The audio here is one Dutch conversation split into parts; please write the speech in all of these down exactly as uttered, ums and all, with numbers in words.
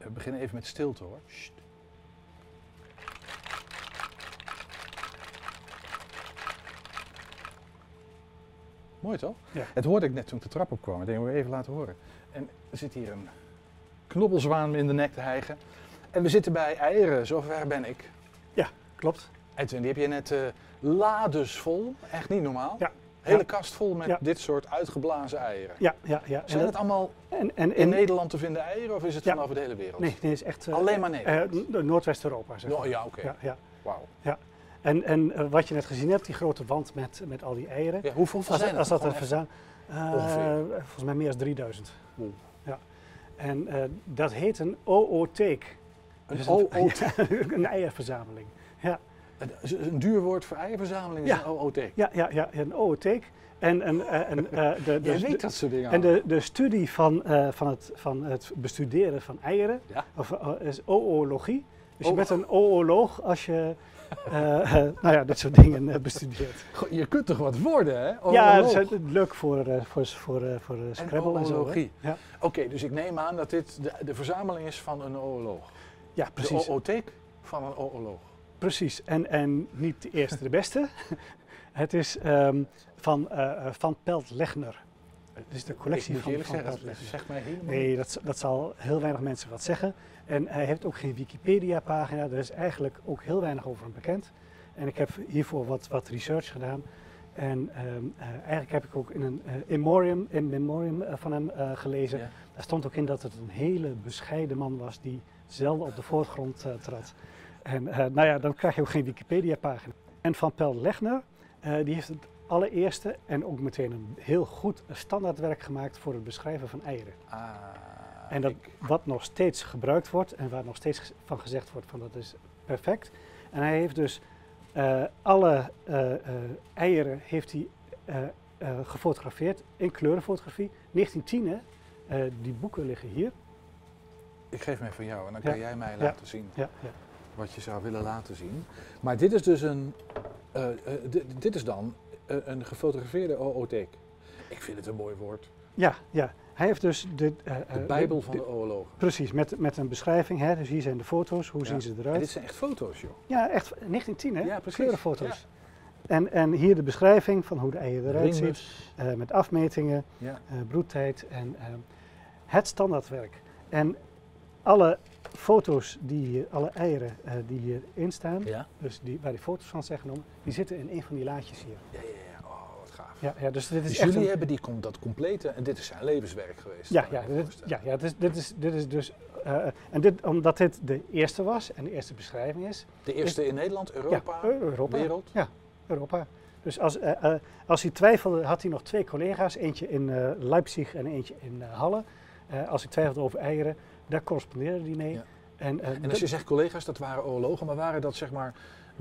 We beginnen even met stilte hoor. Sst. Mooi toch? Ja. Het hoorde ik net toen ik de trap opkwam. Ik denk, we even laten horen. En er zit hier een knobbelzwaan me in de nek te hijgen. En we zitten bij eieren, zover ben ik. Ja, klopt. Edwin, die heb je net uh, lades vol. Echt niet normaal. Ja. Hele Ja. kast vol met Ja. dit soort uitgeblazen eieren. Ja, ja, ja. Zijn En het dat- allemaal en, en, in en- Nederland te vinden eieren of is het Ja. vanaf de hele wereld? Nee, nee, is echt... eh, Alleen maar Nederland? eh, no- Noordwest-Europa, zeg Oh, maar. ja, oké. Ja, ja. Wauw. En, en eh, wat je net gezien hebt, die grote wand met, met al die eieren. Ja, hoeveel Als, zijn er? als dat Gewoon een echt- verzamel... Ongeveer. volgens mij meer dan drieduizend. Oeh. Ja. En eh, dat heet een ootheek. Een Dus ootheek? ja, een eierverzameling. Ja, Een, een duur woord voor eierverzameling is Ja. een O O T. ja, ja, ja een ootheek. En, een, eh, een, eh, de, de, Jij de- weet dat soort dingen en de, de studie van, eh, van, het, van het bestuderen van eieren Ja. of, uh, is oologie. Dus je Oh. bent een ooloog als je eh, eh, nou ja, dit soort dingen eh, bestudeert. Goh, je kunt toch wat worden, hè? Ja, dat Ooloog. is uh, leuk voor, uh, voor, voor, uh, voor uh, Scrabble en zo. hè? oologie. Ja. Oké, dus ik neem aan dat dit de, de verzameling is van een ooloog. ja, precies. De ootheek van een ooloog. Precies. En, en niet de eerste de beste. Het is um, van uh, Van Pelt-Legner. Het is de collectie Ik moet van je eerlijk Van zeggen, dat Pelt-Legner. zegt mij helemaal Nee, dat, dat zal heel weinig mensen wat zeggen. En hij heeft ook geen Wikipedia-pagina. Er is eigenlijk ook heel weinig over hem bekend. En ik heb hiervoor wat, wat research gedaan. En um, uh, eigenlijk heb ik ook in een uh, in memoriam, in memoriam uh, van hem uh, gelezen. Ja. Daar stond ook in dat het een hele bescheiden man was die zelden op de voorgrond uh, trad. En uh, nou ja, dan krijg je ook geen Wikipedia-pagina. En Van Pelt-Legner, uh, die heeft het allereerste en ook meteen een heel goed standaardwerk gemaakt voor het beschrijven van eieren. Ah, En dat ik- wat nog steeds gebruikt wordt en waar nog steeds van gezegd wordt van dat is perfect. En hij heeft dus uh, alle uh, uh, eieren heeft hij uh, uh, gefotografeerd in kleurenfotografie. negentien tien hè, uh, die boeken liggen hier. ik geef me van jou en dan Ja. kan jij mij Ja. laten zien Ja, ja. wat je zou willen laten zien. Maar dit is dus een, uh, uh, dit, dit is dan uh, een gefotografeerde ootheek. Ik vind het een mooi woord. ja, ja. Hij heeft dus de, uh, De uh, Bijbel de- van de oorlogen. Precies, met, met een beschrijving. Hè. Dus hier zijn de foto's, hoe Ja. zien ze En eruit. dit zijn echt foto's, joh. Ja, echt negentien tien hè? Ja, precies. Kleurenfoto's. En, en hier de beschrijving van hoe de eieren eruit ziet. Ringmus. Uh, met afmetingen, Ja. uh, broedtijd en uh, het standaardwerk. En alle foto's, die, hier- alle eieren uh, die hierin staan, Ja? dus die, waar die foto's van zijn genomen, die zitten in een van die laadjes hier. Ja, ja, ja. Oh, wat gaaf. Ja, ja, dus dit is Dus echt jullie een- hebben die, com- dat complete, en dit is zijn levenswerk geweest. Ja, kan ja, ik me dit, voorstellen. ja, ja dit, is, dit, is, dit is dus. Uh, en dit, omdat dit de eerste was en de eerste beschrijving is. De eerste in Nederland, Europa, ja, Europa. wereld. Ja, Europa. Dus als, uh, uh, als hij twijfelde, had hij nog twee collega's. Eentje in uh, Leipzig en eentje in uh, Halle. Uh, als hij twijfelde over eieren, daar correspondeerde hij mee. Ja. En, uh, En als je zegt collega's, dat waren oorlogen, maar waren dat zeg maar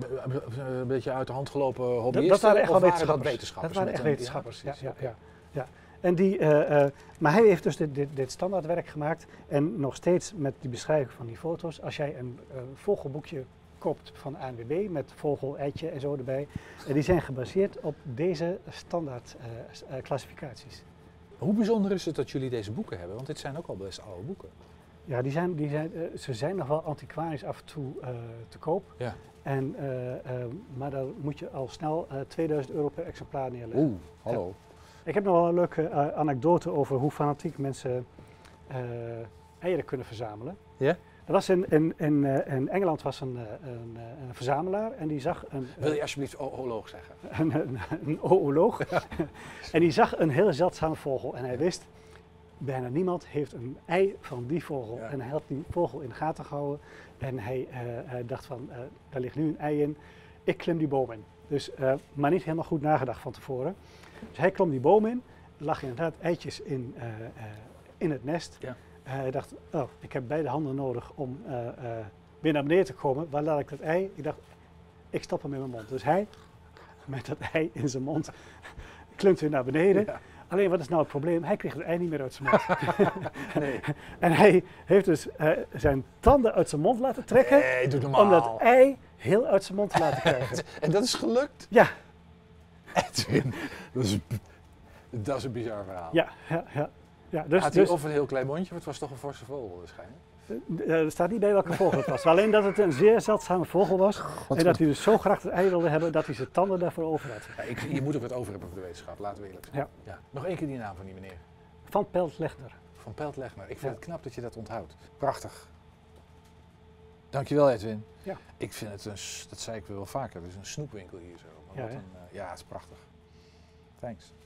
een beetje uit de hand gelopen hobbyisten? dat waren echt of wel waren dat wetenschappers. wetenschappers? Dat waren met echt een- wetenschappers, ja, precies, ja, oké. ja, ja. En die, uh, uh, maar hij heeft dus dit, dit, dit standaardwerk gemaakt en nog steeds met die beschrijving van die foto's. Als jij een uh, vogelboekje koopt van A N W B met vogel, eitje en zo erbij, uh, die zijn gebaseerd op deze standaard uh, s- uh, klassificaties. Hoe bijzonder is het dat jullie deze boeken hebben? Want dit zijn ook al best oude boeken. Ja, die zijn, die zijn, uh, ze zijn nog wel antiquarisch af en toe uh, te koop. Ja. En, uh, uh, maar dan moet je al snel uh, tweeduizend euro per exemplaar neerleggen. Oeh, hallo. Ik heb nog wel een leuke uh, anekdote over hoe fanatiek mensen uh, eieren kunnen verzamelen. Ja? Er was in, in, in, uh, in Engeland was een, uh, een, uh, een verzamelaar en die zag een, uh, Wil je alsjeblieft oorlog zeggen? een, een, een ooloog. En die zag een heel zeldzame vogel en hij wist, bijna niemand heeft een ei van die vogel. Ja. En hij had die vogel in de gaten gehouden en hij, uh, hij dacht van, uh, daar ligt nu een ei in, ik klim die boom in. Dus, uh, maar niet helemaal goed nagedacht van tevoren. Dus hij klom die boom in, er lag inderdaad eitjes in, uh, uh, in het nest. Ja. Uh, hij dacht, oh, ik heb beide handen nodig om uh, uh, weer naar beneden te komen. Waar laat ik dat ei? Ik dacht, ik stop hem in mijn mond. Dus hij, met dat ei in zijn mond, klimt weer naar beneden. Ja. Alleen wat is nou het probleem? Hij kreeg het ei niet meer uit zijn mond. Nee. En hij heeft dus uh, zijn tanden uit zijn mond laten trekken. Nee, doe normaal. Om dat ei heel uit zijn mond te laten krijgen. En dat is gelukt? Ja, Edwin, dat is, dat is een bizar verhaal. ja, ja, ja. ja dus, Had hij dus, of een heel klein mondje, want het was toch een forse vogel waarschijnlijk? Er staat niet bij welke vogel het was. Alleen dat het een zeer zeldzame vogel was. Wat En dat hij dus zo graag het ei wilde hebben dat hij zijn tanden daarvoor over had. Ja, ik, je moet ook wat over hebben voor de wetenschap, laten we eerlijk zijn. Ja. Ja. Nog één keer die naam van die meneer. Van Pelt-Legner. Van Pelt-Legner. Ik vind Ja. het knap dat je dat onthoudt. Prachtig. Dankjewel Edwin. Ja. Ik vind het een, s- dat zei ik wel vaker, het is een snoepwinkel hier zo. Maar Ja, wat hè? een, eh, ja, het is prachtig. Thanks.